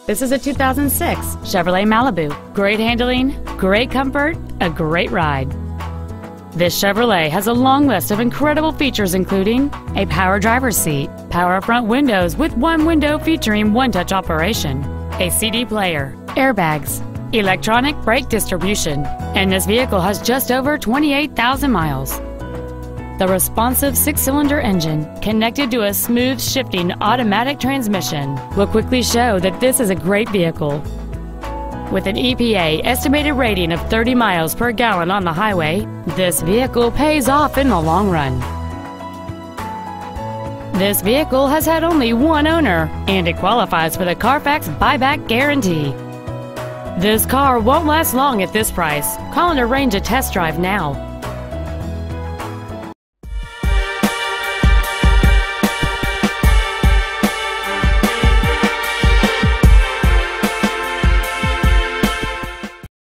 This is a 2006 Chevrolet Malibu. Great handling, great comfort, a great ride. This Chevrolet has a long list of incredible features including a power driver's seat, power front windows with one window featuring one-touch operation, a CD player, airbags, electronic brake distribution, and this vehicle has just over 28,000 miles. The responsive six-cylinder engine, connected to a smooth shifting automatic transmission, will quickly show that this is a great vehicle. With an EPA estimated rating of 30 miles per gallon on the highway, this vehicle pays off in the long run. This vehicle has had only one owner, and it qualifies for the Carfax buyback guarantee. This car won't last long at this price. Call and arrange a test drive now.